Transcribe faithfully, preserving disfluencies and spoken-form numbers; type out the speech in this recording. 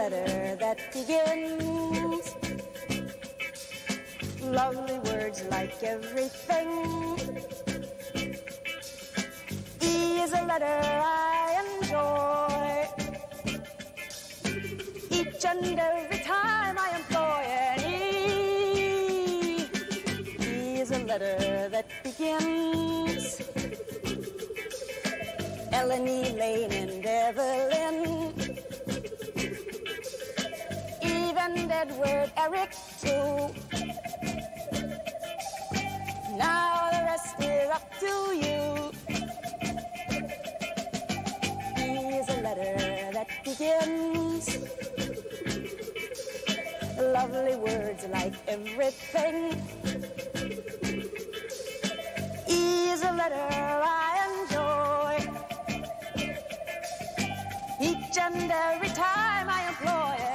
letter that begins. Lovely words like everything. E is a letter I enjoy. Each and every time I employ an E. E is a letter that begins. Eleni, Lane, and Evelyn. Eve and Edward, Eric, too. Now the rest are up to you. E is a letter that begins. Lovely words like everything. E is a letter I enjoy. Each and every time I employ